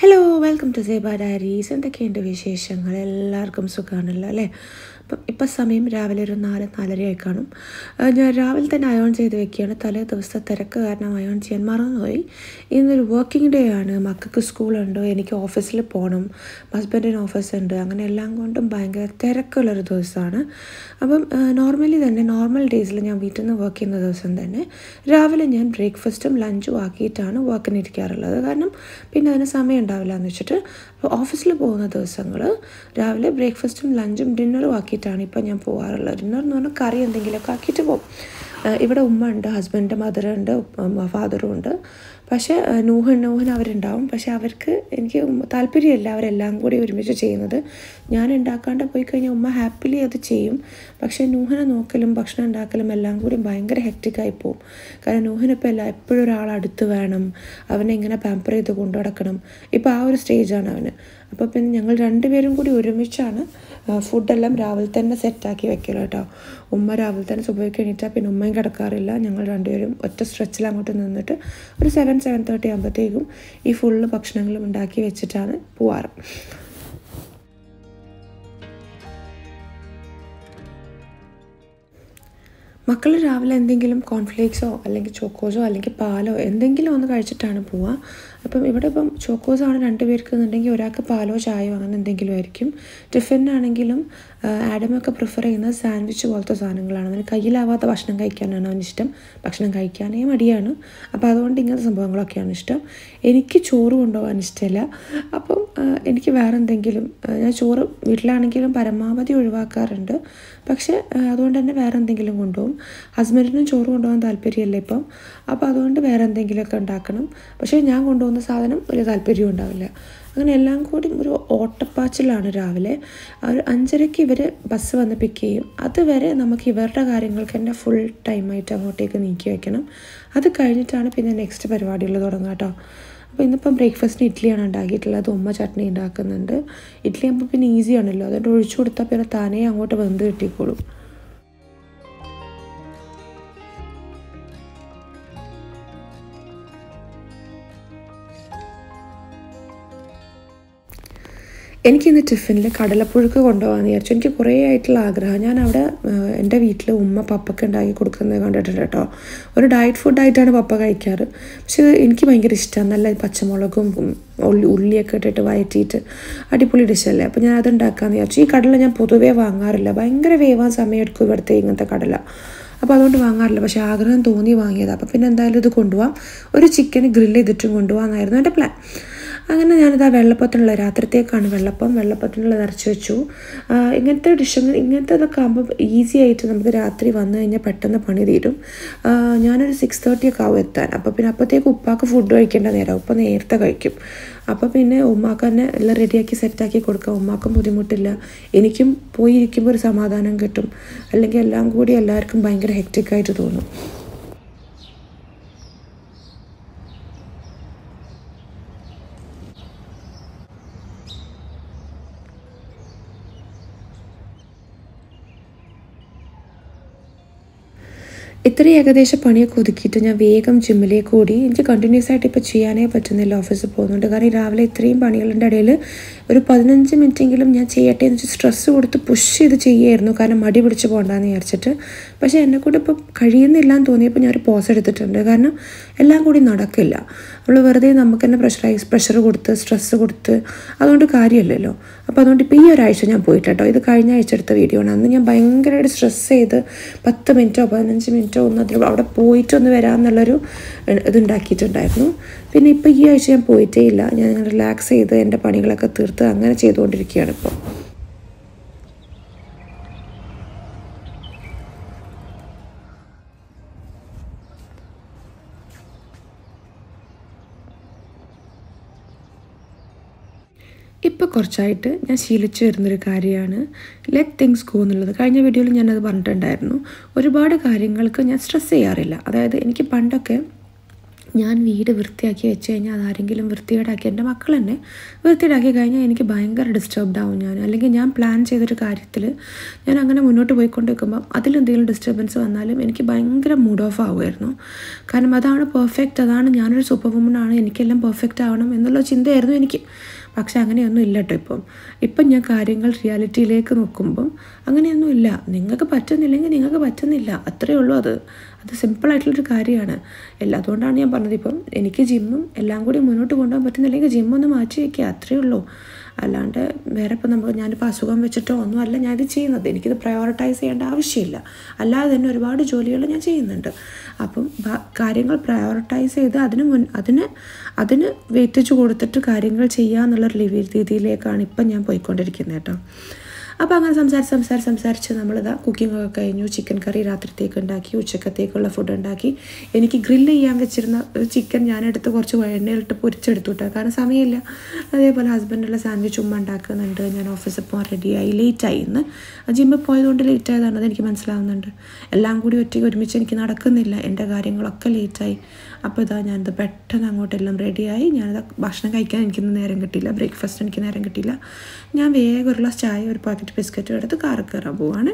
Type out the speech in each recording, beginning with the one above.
Hello welcome to Seba diaries. എന്തൊക്കെയുണ്ട് വിശേഷങ്ങൾ? എല്ലാവർക്കും സുഖമാണല്ലോ അല്ലേ? ഇപ്പം സമയം രാവിലെ ഒരു 4-4:30 കാണും. ഞാൻ രാവിലെ തന്നെ അയോൺ ചെയ്ത് വെക്കുകയാണ്. തലേ ദിവസത്തെ തിരക്ക് കാരണം അയോൺ ചെയ്യാൻ മറന്നുപോയി. ഇന്നൊരു വർക്കിംഗ് ഡേ ആണ്. മക്കൾക്ക് സ്കൂളുണ്ട്, എനിക്ക് ഓഫീസിൽ പോകണം, ഹസ്ബൻഡിന് ഓഫീസുണ്ട്. അങ്ങനെ എല്ലാം കൊണ്ടും ഭയങ്കര തിരക്കുള്ളൊരു ദിവസമാണ്. അപ്പം നോർമൽ ഡേയ്സിൽ ഞാൻ വീട്ടിൽ നിന്ന് വർക്ക് ചെയ്യുന്ന ദിവസം തന്നെ രാവിലെ ഞാൻ ബ്രേക്ക്ഫാസ്റ്റും ലഞ്ചും ആക്കിയിട്ടാണ് വർക്കിനിരിക്കാറുള്ളത്. കാരണം പിന്നെ അതിന് സമയം ഉണ്ടാവില്ല എന്ന് വെച്ചിട്ട്. അപ്പോൾ ഓഫീസിൽ പോകുന്ന ദിവസങ്ങൾ രാവിലെ ബ്രേക്ക്ഫാസ്റ്റും ലഞ്ചും ഡിന്നറും ആക്കിയിട്ടാണ് ഇപ്പം ഞാൻ പോകാറുള്ളത്. ഡിന്നർ എന്ന് പറഞ്ഞാൽ കറി എന്തെങ്കിലുമൊക്കെ ആക്കിയിട്ട് പോകും. ഇവിടെ ഉമ്മ ഉണ്ട്, ഹസ്ബൻഡിൻ്റെ മദറുണ്ട്, ഫാദറും ഉണ്ട്. പക്ഷേ നൂഹൻ അവരുണ്ടാവും. പക്ഷേ അവർക്ക് എനിക്ക് താല്പര്യമില്ല അവരെല്ലാം കൂടി ഒരുമിച്ച് ചെയ്യുന്നത്. ഞാൻ ഉണ്ടാക്കാണ്ട് പോയി കഴിഞ്ഞാൽ ഉമ്മ ഹാപ്പിലി അത് ചെയ്യും. പക്ഷേ നൂഹനെ നോക്കലും ഭക്ഷണം ഉണ്ടാക്കലും എല്ലാം കൂടി ഭയങ്കര ഹെക്റ്റിക്കായി പോവും. കാരണം നൂഹനിപ്പോൾ എപ്പോഴും ഒരാളടുത്ത് വേണം, അവനെ ഇങ്ങനെ പാമ്പർ ചെയ്ത് കൊണ്ടു നടക്കണം. ഇപ്പോൾ ആ ഒരു സ്റ്റേജാണ് അവന്. അപ്പോൾ പിന്നെ ഞങ്ങൾ രണ്ടുപേരും കൂടി ഒരുമിച്ചാണ് ഫുഡെല്ലാം രാവിലെ തന്നെ സെറ്റാക്കി വെക്കൽ കേട്ടോ. ഉമ്മ രാവിലെ തന്നെ സുബഹിക്ക് എണീറ്റാൽ പിന്നെ ഉമ്മയും കിടക്കാറില്ല. ഞങ്ങൾ രണ്ടുപേരും ഒറ്റ സ്ട്രെച്ചിൽ അങ്ങോട്ട് നിന്നിട്ട് ഒരു 7-7:30 ആകുമ്പോഴത്തേക്കും ഈ ഫുള്ള് ഭക്ഷണങ്ങളും ഉണ്ടാക്കി വെച്ചിട്ടാണ് പോവാറ്. മക്കൾ രാവിലെ എന്തെങ്കിലും കോൺഫ്ലേക്സോ അല്ലെങ്കിൽ ചോക്കോസോ അല്ലെങ്കിൽ പാലോ എന്തെങ്കിലും ഒന്ന് കഴിച്ചിട്ടാണ് പോവുക. ഇവിടെ ചോക്കോസാണ് 2 പേർക്ക് എന്നുണ്ടെങ്കിൽ ഒരാൾക്ക് പാലോ ചായയോ അങ്ങനെ എന്തെങ്കിലും ആയിരിക്കും. ടിഫിനാണെങ്കിലും ആഡമൊക്കെ പ്രിഫർ ചെയ്യുന്നത് സാൻഡ്വിച്ച് പോലത്തെ സാധനങ്ങളാണ്. അവന് കയ്യിലാവാത്ത ഭക്ഷണം കഴിക്കാനാണ് അവനിഷ്ടം. ഭക്ഷണം കഴിക്കാനേ മടിയാണ്. അപ്പോൾ അതുകൊണ്ട് ഇങ്ങനത്തെ സംഭവങ്ങളൊക്കെയാണ് ഇഷ്ടം. എനിക്ക് ചോറ് കൊണ്ടുപോകാൻ ഇഷ്ടമില്ല. അപ്പം എനിക്ക് വേറെ എന്തെങ്കിലും, ഞാൻ ചോറ് വീട്ടിലാണെങ്കിലും പരമാവധി ഒഴിവാക്കാറുണ്ട്. പക്ഷേ അതുകൊണ്ട് തന്നെ വേറെ എന്തെങ്കിലും കൊണ്ടുപോകും. ഹസ്ബൻഡിനും ചോറ് കൊണ്ടുപോകാൻ താല്പര്യമില്ല ഇപ്പം. അപ്പോൾ അതുകൊണ്ട് വേറെ എന്തെങ്കിലുമൊക്കെ ഉണ്ടാക്കണം. പക്ഷേ ഞാൻ കൊണ്ടുപോകുന്ന സാധനം ഒരു താല്പര്യവും ഉണ്ടാവില്ല. അങ്ങനെ എല്ലാം കൂടി ഒരു ഓട്ടപ്പാച്ചിലാണ് രാവിലെ. ഒരു 5:30 ഇവർ ബസ് വന്ന് പിക്ക് ചെയ്യും. അതുവരെ നമുക്ക് ഇവരുടെ കാര്യങ്ങൾക്ക് തന്നെ ഫുൾ ടൈമായിട്ട് അങ്ങോട്ടേക്ക് നീക്കി വയ്ക്കണം. അത് കഴിഞ്ഞിട്ടാണ് പിന്നെ നെക്സ്റ്റ് പരിപാടികൾ തുടങ്ങുക കേട്ടോ. അപ്പോൾ ഇന്നിപ്പം ബ്രേക്ക്ഫാസ്റ്റിന് ഇഡ്ഡലിയാണ് ഉണ്ടാക്കിയിട്ടുള്ളത്. ഉമ്മ ചട്നി ഉണ്ടാക്കുന്നുണ്ട്. ഇഡ്ഡലി ആകുമ്പോൾ പിന്നെ ഈസി ആണല്ലോ, അതുകൊണ്ട് ഒഴിച്ചു കൊടുത്താൽ പിന്നെ താനേ അങ്ങോട്ട് വെന്ത് കിട്ടിക്കോളും. എനിക്കിന്ന് ടിഫിനിൽ കടലപ്പുഴുക്ക് കൊണ്ടുപോകാമെന്ന് വിചാരിച്ചു. എനിക്ക് കുറേ ആയിട്ടുള്ള ആഗ്രഹം. ഞാൻ അവിടെ എൻ്റെ വീട്ടിൽ ഉമ്മ പപ്പയ്ക്ക് ഉണ്ടാക്കി കൊടുക്കുന്നത് കണ്ടിട്ടുണ്ട് കേട്ടോ. ഒരു ഡയറ്റ് ഫുഡായിട്ടാണ് പപ്പ കഴിക്കാറ്. പക്ഷേ എനിക്ക് ഭയങ്കര ഇഷ്ടമാണ്. നല്ല പച്ചമുളകും ഉള്ളിയൊക്കെ ഇട്ടിട്ട് വഴറ്റിയിട്ട് അടിപൊളി ഡിഷല്ലേ. അപ്പോൾ ഞാൻ അതുണ്ടാക്കാമെന്ന് വിചാരിച്ചു. ഈ കടല ഞാൻ പൊതുവേ വാങ്ങാറില്ല. ഭയങ്കര വേവാൻ സമയമെടുക്കും ഇവിടുത്തെ ഇങ്ങനത്തെ കടല. അപ്പോൾ അതുകൊണ്ട് വാങ്ങാറില്ല. പക്ഷേ ആഗ്രഹം തോന്നി വാങ്ങിയതാണ്. അപ്പോൾ പിന്നെ എന്തായാലും ഇത് കൊണ്ടുപോകാം. ഒരു ചിക്കൻ ഗ്രില്ല് ചെയ്തിട്ടും കൊണ്ടുപോകാമെന്നായിരുന്നു എൻ്റെ പ്ലാൻ. അങ്ങനെ ഞാനിത് വെള്ളപ്പത്തിനുള്ള രാത്രിത്തേക്കാണ് വെള്ളപ്പത്തിനുള്ള നിറച്ച് വെച്ചു. ഇങ്ങനത്തെ ആകുമ്പോൾ ഈസി ആയിട്ട് നമുക്ക് രാത്രി വന്നു കഴിഞ്ഞാൽ പെട്ടെന്ന് പണി തീരും. ഞാനൊരു 6:30 ഒക്കെ ആവും എത്താൻ. അപ്പോൾ പിന്നെ അപ്പോഴത്തേക്ക് ഉപ്പാക്ക് ഫുഡ് കഴിക്കേണ്ട നേരം, ഉപ്പ നേരത്തെ കഴിക്കും. അപ്പോൾ പിന്നെ ഉമ്മാക്ക് തന്നെ എല്ലാം റെഡിയാക്കി സെറ്റാക്കി കൊടുക്കാം. ഉമ്മാക്കും ബുദ്ധിമുട്ടില്ല, എനിക്കും പോയിരിക്കുമ്പോൾ ഒരു സമാധാനം കിട്ടും. അല്ലെങ്കിൽ എല്ലാം കൂടി എല്ലാവർക്കും ഭയങ്കര ഹെക്റ്റിക്കായിട്ട് തോന്നും. ഇത്രയും ഏകദേശം പണിയൊക്കെ ഒതുക്കിയിട്ട് ഞാൻ വേഗം ജിമ്മിലേക്ക് ഓടി. എനിക്ക് കണ്ടിന്യൂസ് ആയിട്ട് ഇപ്പോൾ ചെയ്യാനേ പറ്റുന്നില്ല, ഓഫീസിൽ പോകുന്നുണ്ട്. കാരണം രാവിലെ ഇത്രയും പണികളുടെ ഇടയിൽ ഒരു 15 മിനിറ്റെങ്കിലും ഞാൻ ചെയ്യട്ടെ എന്ന് വെച്ചാൽ സ്ട്രെസ്സ് കൊടുത്ത് പുഷ് ചെയ്ത് ചെയ്യുമായിരുന്നു. കാരണം മടി പിടിച്ച് പോകണ്ടെന്ന് വിചാരിച്ചിട്ട്. പക്ഷേ എന്നെക്കൂടെ ഇപ്പോൾ കഴിയുന്നില്ല എന്ന് തോന്നിയപ്പോൾ ഞാൻ ഒരു പോസ് എടുത്തിട്ടുണ്ട്. കാരണം എല്ലാം കൂടി നടക്കില്ല. നമ്മൾ വെറുതെ നമുക്ക് തന്നെ പ്രഷർ കൊടുത്ത് സ്ട്രെസ്സ് കൊടുത്ത് അതുകൊണ്ട് കാര്യമില്ലല്ലോ. അപ്പോൾ അതുകൊണ്ട് ഇപ്പോൾ ഈ ഒരാഴ്ച ഞാൻ പോയിട്ട് കേട്ടോ, ഇത് കഴിഞ്ഞ ആഴ്ച എടുത്ത വീഡിയോ ആണ്. അന്ന് ഞാൻ ഭയങ്കരമായിട്ട് സ്ട്രെസ് ചെയ്ത് 10 മിനിറ്റോ 15 മിനിറ്റോ ഒന്ന് അവിടെ പോയിട്ടൊന്ന് വരാമെന്നുള്ളൊരു ഇതുണ്ടാക്കിയിട്ടുണ്ടായിരുന്നു. പിന്നെ ഇപ്പോൾ ഈ ആഴ്ച ഞാൻ പോയിട്ടേ ഇല്ല. ഞാൻ റിലാക്സ് ചെയ്ത് എൻ്റെ പണികളൊക്കെ തീർത്ത് അങ്ങനെ ചെയ്തുകൊണ്ടിരിക്കുകയാണ് ഇപ്പോൾ. ഇപ്പോൾ കുറച്ചായിട്ട് ഞാൻ ശീലിച്ചു വരുന്നൊരു കാര്യമാണ് ലെറ്റ് തിങ്സ് ഗോ എന്നുള്ളത്. കഴിഞ്ഞ വീഡിയോയിൽ ഞാനത് പറഞ്ഞിട്ടുണ്ടായിരുന്നു. ഒരുപാട് കാര്യങ്ങൾക്ക് ഞാൻ സ്ട്രെസ് ചെയ്യാറില്ല. അതായത് എനിക്ക് പണ്ടൊക്കെ ഞാൻ വീട് വൃത്തിയാക്കി വെച്ച് കഴിഞ്ഞാൽ അതാരെങ്കിലും വൃത്തികേടാക്കി എൻ്റെ മക്കൾ തന്നെ വൃത്തികേടാക്കി കഴിഞ്ഞാൽ എനിക്ക് ഭയങ്കര ഡിസ്റ്റർബ്ഡ് ആവും ഞാൻ. അല്ലെങ്കിൽ ഞാൻ പ്ലാൻ ചെയ്തൊരു കാര്യത്തിൽ ഞാൻ അങ്ങനെ മുന്നോട്ട് പോയിക്കൊണ്ട് നിൽക്കുമ്പം അതിലെന്തെങ്കിലും ഡിസ്റ്റർബൻസ് വന്നാലും എനിക്ക് ഭയങ്കര മൂഡ് ഓഫ് ആവുമായിരുന്നു. കാരണം അതാണ് പെർഫെക്റ്റ്, അതാണ് ഞാനൊരു സൂപ്പർ വുമനാണ്, എനിക്കെല്ലാം പെർഫെക്റ്റ് ആവണം എന്നുള്ള ചിന്തയായിരുന്നു എനിക്ക്. പക്ഷെ അങ്ങനെയൊന്നും ഇല്ല കേട്ടോ. ഇപ്പം ഞാൻ കാര്യങ്ങൾ റിയാലിറ്റിയിലേക്ക് നോക്കുമ്പം അങ്ങനെയൊന്നും ഇല്ല. നിങ്ങൾക്ക് പറ്റുന്നില്ലെങ്കിൽ നിങ്ങൾക്ക് പറ്റുന്നില്ല, അത്രയേ ഉള്ളൂ. അത് സിമ്പിളായിട്ടുള്ളൊരു കാര്യമാണ്. അതുകൊണ്ടാണ് ഞാൻ പറഞ്ഞത്, ഇപ്പം എനിക്ക് ജിമ്മും എല്ലാം കൂടി മുന്നോട്ട് കൊണ്ടുപോകാൻ പറ്റുന്നില്ലെങ്കിൽ ജിമ്മൊന്ന് മാറ്റി വയ്ക്കുക, അത്രയേ ഉള്ളൂ. അല്ലാണ്ട് വേറെ ഇപ്പം ഞാനിപ്പോൾ അസുഖം വെച്ചിട്ടോ ഒന്നുമല്ല ഞാനിത് ചെയ്യുന്നത്. എനിക്കിത് പ്രയോറിറ്റൈസ് ചെയ്യേണ്ട ആവശ്യമില്ല. അല്ലാതെ തന്നെ ഒരുപാട് ജോലികൾ ഞാൻ ചെയ്യുന്നുണ്ട്. അപ്പം കാര്യങ്ങൾ പ്രയോറിറ്റൈസ് ചെയ്ത് അതിന് വെയിറ്റേജ് കൊടുത്തിട്ട് കാര്യങ്ങൾ ചെയ്യുക എന്നുള്ളൊരു രീതിയിലേക്കാണ് ഇപ്പം ഞാൻ പോയിക്കൊണ്ടിരിക്കുന്നത് കേട്ടോ. അപ്പോൾ അങ്ങനെ സംസാരിച്ച് നമ്മളിതാ കുക്കിങ്ങൊക്കെ കഴിഞ്ഞു. ചിക്കൻ കറി രാത്രിത്തേക്ക് ഉണ്ടാക്കി, ഉച്ചക്കത്തേക്കുള്ള ഫുഡ് ഉണ്ടാക്കി. എനിക്ക് ഗ്രില്ല് ചെയ്യാൻ വെച്ചിരുന്ന ചിക്കൻ ഞാനെടുത്ത് കുറച്ച് എണ്ണയിലിട്ട് പൊരിച്ചെടുത്തു കേട്ടോ, കാരണം സമയമില്ല. അതേപോലെ ഹസ്ബൻഡുള്ള സാൻഡ്വിച്ച് ഉമ്മ ഉണ്ടാക്കുന്നുണ്ട്. ഞാൻ ഓഫീസിൽ പോകാൻ റെഡിയായി. ലേറ്റായി, ഇന്ന് ജിമ്മിൽ പോയതുകൊണ്ട് ലേറ്റ് ആയതാണ്, അതെനിക്ക് മനസ്സിലാവുന്നുണ്ട്. എല്ലാം കൂടി ഒരുമിച്ച് എനിക്ക് നടക്കുന്നില്ല, എൻ്റെ കാര്യങ്ങളൊക്കെ ലേറ്റായി. അപ്പോൾ ഞാനിത് പെട്ടെന്ന് അങ്ങോട്ടെല്ലാം റെഡിയായി. ഞാനിത് ഭക്ഷണം കഴിക്കാൻ എനിക്കിന്ന് നേരം കിട്ടിയില്ല, ബ്രേക്ക്ഫാസ്റ്റ് എനിക്ക് നേരം കിട്ടിയില്ല. ഞാൻ വേഗം ഒരു ഗ്ലാസ് ചായ ഒരു പാക്കറ്റ് ബിസ്ക്കറ്റും എടുത്ത് കാറിൽ കയറാൻ പോവാണ്.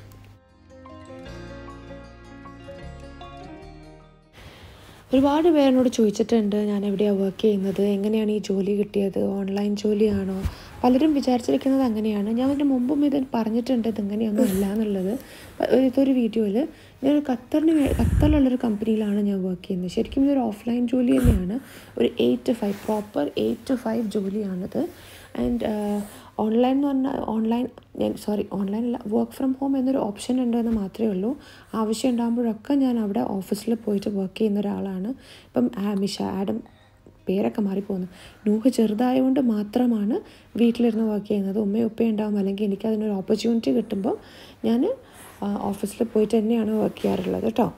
ഒരുപാട് പേരോട് ചോദിച്ചിട്ടുണ്ട് ഞാൻ എവിടെയാണ് വർക്ക് ചെയ്യുന്നത്, എങ്ങനെയാണ് ഈ ജോലി കിട്ടിയത്, ഓൺലൈൻ ജോലിയാണോ. പലരും വിചാരിച്ചിരിക്കുന്നത് അങ്ങനെയാണ്. ഞാൻ അതിന് മുമ്പും ഇത് പറഞ്ഞിട്ടുണ്ട് ഇതെങ്ങനെയൊന്നും അല്ല എന്നുള്ളത്. ഇതൊരു വീഡിയോയിൽ ഞാൻ ഖത്തറിലുള്ളൊരു കമ്പനിയിലാണ് ഞാൻ വർക്ക് ചെയ്യുന്നത്. ശരിക്കും ഇതൊരു ഓഫ്ലൈൻ ജോലി തന്നെയാണ്. ഒരു 8 to 5 പ്രോപ്പർ 8 to 5 ജോലിയാണിത്. ആൻഡ് ഓൺലൈൻ എന്ന് പറഞ്ഞാൽ ഓൺലൈനല്ല, വർക്ക് ഫ്രം ഹോം എന്നൊരു ഓപ്ഷൻ ഉണ്ടെന്ന് മാത്രമേ ഉള്ളൂ. ആവശ്യം ഉണ്ടാകുമ്പോഴൊക്കെ ഞാൻ അവിടെ ഓഫീസിൽ പോയിട്ട് വർക്ക് ചെയ്യുന്ന ഒരാളാണ്. ഇപ്പം ആഡം പേരൊക്കെ മാറിപ്പോകുന്നു. നൂഹ് ചെറുതായതുകൊണ്ട് മാത്രമാണ് വീട്ടിലിരുന്ന് വർക്ക് ചെയ്യുന്നത്. ഉമ്മയും ഉപ്പയും ഉണ്ടാകും, അല്ലെങ്കിൽ എനിക്കതിനൊരു ഓപ്പർച്യൂണിറ്റി കിട്ടുമ്പോൾ ഞാൻ ഓഫീസിൽ പോയിട്ട് തന്നെയാണ് വർക്ക് ചെയ്യാറുള്ളത് കേട്ടോ.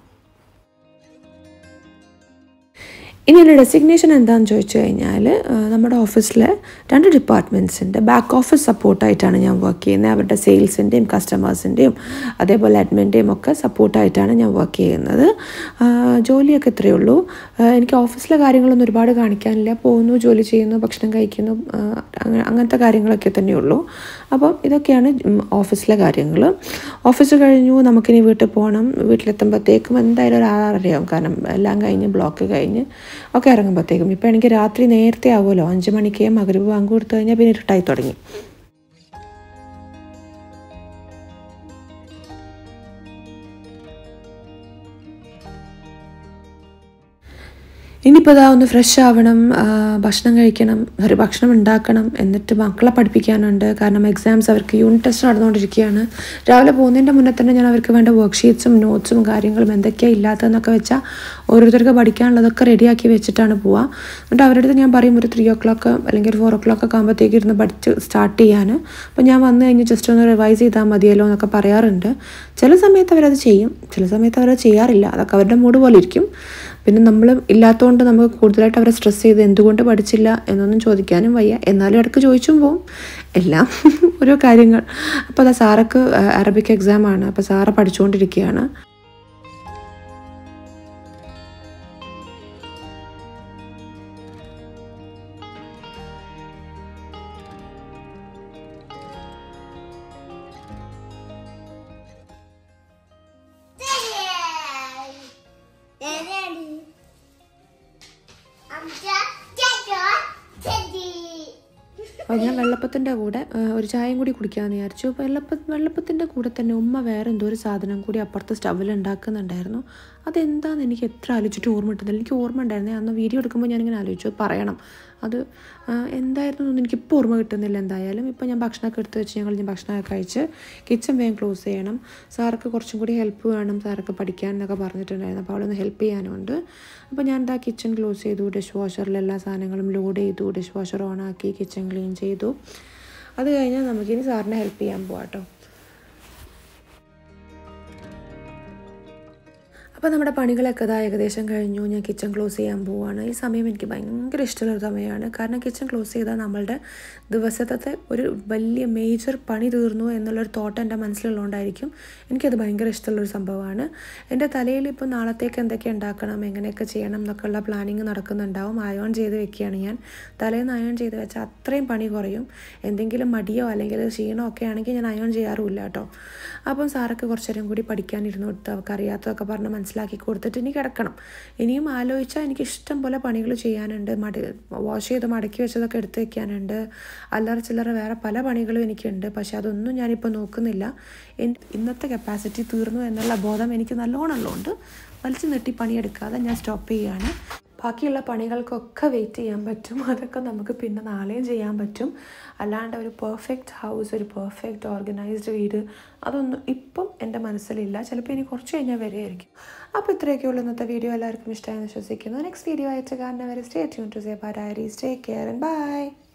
ഇനി ഒരു ഡെസിഗ്നേഷൻ എന്താണെന്ന് ചോദിച്ചു കഴിഞ്ഞാൽ, നമ്മുടെ ഓഫീസിൽ 2 ഡിപ്പാർട്ട്മെൻറ്റ്സിൻ്റെ ബാക്ക് ഓഫീസ് സപ്പോർട്ടായിട്ടാണ് ഞാൻ വർക്ക് ചെയ്യുന്നത്. അവരുടെ സെയിൽസിൻ്റെയും കസ്റ്റമേഴ്സിൻ്റെയും അതേപോലെ അഡ്മിൻ്റെയും ഒക്കെ സപ്പോർട്ടായിട്ടാണ് ഞാൻ വർക്ക് ചെയ്യുന്നത്. ജോലിയൊക്കെ ഇത്രയേ ഉള്ളൂ. എനിക്ക് ഓഫീസിലെ കാര്യങ്ങളൊന്നും ഒരുപാട് കാണിക്കാനില്ല. പോകുന്നു, ജോലി ചെയ്യുന്നു, ഭക്ഷണം കഴിക്കുന്നു, അങ്ങനത്തെ കാര്യങ്ങളൊക്കെ തന്നെയുള്ളൂ. അപ്പം ഇതൊക്കെയാണ് ഓഫീസിലെ കാര്യങ്ങൾ. ഓഫീസ് കഴിഞ്ഞു, നമുക്കിനി വീട്ടിൽ പോകണം. വീട്ടിലെത്തുമ്പോഴത്തേക്കും എന്തായാലും ഒരു 6:30 ആവും, കാരണം എല്ലാം കഴിഞ്ഞ് ബ്ലോക്ക് കഴിഞ്ഞ് ഒക്കെ ഇറങ്ങുമ്പോഴത്തേക്കും. ഇപ്പോൾ എനിക്ക് രാത്രി നേരത്തെ ആവുമല്ലോ, 5 മണിക്ക് മഗ്‌രിബ് ബാങ്ക് കൊടുത്തു കഴിഞ്ഞാൽ പിന്നെ ഇരുട്ടായി തുടങ്ങി. ഇനിയിപ്പോൾ ഒന്ന് ഫ്രഷ് ആവണം, ഭക്ഷണം കഴിക്കണം, ഭക്ഷണം ഉണ്ടാക്കണം, എന്നിട്ട് മക്കളെ പഠിപ്പിക്കാനുണ്ട്. കാരണം എക്സാംസ്, അവർക്ക് യൂണിറ്റ് ടെസ്റ്റ് നടന്നുകൊണ്ടിരിക്കുകയാണ്. രാവിലെ പോകുന്നതിൻ്റെ മുന്നേ തന്നെ ഞാൻ അവർക്ക് വേണ്ട വർക്ക്ഷീറ്റ്സും നോട്ട്സും കാര്യങ്ങളും എന്തൊക്കെയാണ് ഇല്ലാത്തതെന്നൊക്കെ വെച്ചാൽ ഓരോരുത്തർക്ക് പഠിക്കാനുള്ളതൊക്കെ റെഡിയാക്കി വെച്ചിട്ടാണ് പോവുക. എന്നിട്ട് അവരുടെ അടുത്ത് ഞാൻ പറയും ഒരു 3 o'clock അല്ലെങ്കിൽ ഒരു 4 o'clock ആകുമ്പോഴത്തേക്ക് ഇരുന്ന് പഠിച്ച് സ്റ്റാർട്ട് ചെയ്യാൻ. അപ്പോൾ ഞാൻ വന്നു കഴിഞ്ഞ് ജസ്റ്റ് ഒന്ന് റിവൈസ് ചെയ്താൽ മതിയല്ലോ എന്നൊക്കെ പറയാറുണ്ട്. ചില സമയത്ത് അവരത് ചെയ്യും, ചില സമയത്ത് അവരത് ചെയ്യാറില്ല. അതൊക്കെ അവരുടെ മൂഡ് പോലെ ഇരിക്കും. പിന്നെ നമ്മൾ ഇല്ലാത്തതുകൊണ്ട് നമുക്ക് കൂടുതലായിട്ട് അവരെ സ്ട്രെസ് ചെയ്ത് എന്തുകൊണ്ട് പഠിച്ചില്ല എന്നൊന്നും ചോദിക്കാനും വയ്യ. എന്നാലും ഇടയ്ക്ക് ചോദിച്ചും പോവും. എല്ലാം ഓരോ കാര്യങ്ങൾ. അപ്പോൾ സാറക്ക് അറബിക് എക്സാമാണ്, അപ്പോൾ സാറ പഠിച്ചുകൊണ്ടിരിക്കുകയാണ്. അപ്പോൾ ഞാൻ വെള്ളപ്പത്തിൻ്റെ കൂടെ ഒരു ചായയും കൂടി കുടിക്കാമെന്ന് വിചാരിച്ചു. അപ്പോൾ വെള്ളപ്പത്തിൻ്റെ കൂടെ തന്നെ ഉമ്മ വേറെ എന്തോ ഒരു സാധനം കൂടി അപ്പുറത്ത് സ്റ്റവിൽ ഉണ്ടാക്കുന്നുണ്ടായിരുന്നു. അതെന്താണെന്ന് എനിക്ക് എത്ര ആലോചിച്ചിട്ട് ഓർമ്മ കിട്ടുന്നില്ല. എനിക്ക് ഓർമ്മ ഉണ്ടായിരുന്നേ, അന്ന് വീഡിയോ എടുക്കുമ്പോൾ ഞാനിങ്ങനെ ആലോചിച്ചു പറയണം. അത് എന്തായിരുന്നു എന്നൊന്നും എനിക്കിപ്പോൾ ഓർമ്മ കിട്ടുന്നില്ല. എന്തായാലും ഇപ്പോൾ ഞാൻ ഭക്ഷണമൊക്കെ എടുത്ത് വെച്ച് ഞാൻ ഭക്ഷണമൊക്കെ കഴിച്ച് കിച്ചൺ വേഗം ക്ലോസ് ചെയ്യണം. സാർക്ക് കുറച്ചും കൂടി ഹെൽപ്പ് വേണം, സാർക്ക് പഠിക്കാൻ എന്നൊക്കെ പറഞ്ഞിട്ടുണ്ടായിരുന്നു. അപ്പോൾ അവളൊന്ന് ഹെൽപ്പ് ചെയ്യാനുണ്ട്. അപ്പോൾ ഞാൻ എന്താ കിച്ചൺ ക്ലോസ് ചെയ്തു, ഡിഷ് വാഷറിൽ എല്ലാ സാധനങ്ങളും ലോഡ് ചെയ്തു, ഡിഷ് വാഷർ ഓണാക്കി, കിച്ചൺ ക്ലീൻ ചെയ്തു. അത് കഴിഞ്ഞാൽ നമുക്കിനി സാറിനെ ഹെൽപ്പ് ചെയ്യാൻ പോകാം കേട്ടോ. അപ്പോൾ നമ്മുടെ പണികളൊക്കെ ഇതാ ഏകദേശം കഴിഞ്ഞു. ഞാൻ കിച്ചൺ ക്ലോസ് ചെയ്യാൻ പോവുകയാണ്. ഈ സമയം എനിക്ക് ഭയങ്കര ഇഷ്ടമുള്ളൊരു സമയമാണ്. കാരണം കിച്ചൺ ക്ലോസ് ചെയ്താൽ നമ്മളുടെ ദിവസത്തെ ഒരു വലിയ മേജർ പണി തീർന്നു എന്നുള്ളൊരു തോട്ട് എൻ്റെ മനസ്സിലുള്ളതുകൊണ്ടായിരിക്കും എനിക്കത് ഭയങ്കര ഇഷ്ടമുള്ളൊരു സംഭവമാണ്. എൻ്റെ തലയിൽ ഇപ്പോൾ നാളത്തേക്ക് എന്തൊക്കെ ഉണ്ടാക്കണം, എങ്ങനെയൊക്കെ ചെയ്യണം എന്നൊക്കെയുള്ള പ്ലാനിങ് നടക്കുന്നുണ്ടാവും. അയൺ ചെയ്ത് വെക്കുകയാണ് ഞാൻ. തലേന്ന് അയൺ ചെയ്ത് വെച്ചാൽ അത്രയും പണി കുറയും. എന്തെങ്കിലും മടിയോ അല്ലെങ്കിൽ ക്ഷീണമോ ഒക്കെ ആണെങ്കിൽ ഞാൻ അയൺ ചെയ്യാറുമില്ല കേട്ടോ. അപ്പം സാറൊക്കെ കുറച്ച് നേരം കൂടി പഠിക്കാനിരുന്നു കൊടുത്ത് അവർക്ക് അറിയാത്തതൊക്കെ പറഞ്ഞ് മനസ്സിലാക്കി കൊടുത്തിട്ട് ഇനി കിടക്കണം. ഇനിയും ആലോചിച്ചാൽ എനിക്ക് ഇഷ്ടം പോലെ പണികൾ ചെയ്യാനുണ്ട്. വാഷ് ചെയ്ത് മടക്കി വെച്ചതൊക്കെ എടുത്ത് വയ്ക്കാനുണ്ട്. അല്ലറ ചില്ലറ വേറെ പല പണികളും എനിക്കുണ്ട്. പക്ഷെ അതൊന്നും ഞാനിപ്പോൾ നോക്കുന്നില്ല. ഇന്നത്തെ കപ്പാസിറ്റി തീർന്നു എന്നുള്ള ബോധം എനിക്ക് നല്ലോണം ഉള്ളതുകൊണ്ട് വലിച്ചു നീട്ടി പണിയെടുക്കാതെ ഞാൻ സ്റ്റോപ്പ് ചെയ്യുകയാണ്. ബാക്കിയുള്ള പണികൾക്കൊക്കെ വെയിറ്റ് ചെയ്യാൻ പറ്റും. അതൊക്കെ നമുക്ക് പിന്നെ നാളെയും ചെയ്യാൻ പറ്റും. അല്ലാണ്ട് ഒരു പെർഫെക്റ്റ് ഹൗസ്, ഒരു പെർഫെക്റ്റ് ഓർഗനൈസ്ഡ് വീട്, അതൊന്നും ഇപ്പം എൻ്റെ മനസ്സിലില്ല. ചിലപ്പോൾ ഇനി കുറച്ച് കഴിഞ്ഞാൽ വരെയായിരിക്കും. അപ്പോൾ ഇത്രയൊക്കെയുള്ള ഇന്നത്തെ വീഡിയോ. എല്ലാവർക്കും ഇഷ്ടമായെന്ന് വിശ്വസിക്കുന്നു. നെക്സ്റ്റ് വീഡിയോ ആയിട്ട് കാണുന്നവരെ stay tune to Seba diaries. Take care and by.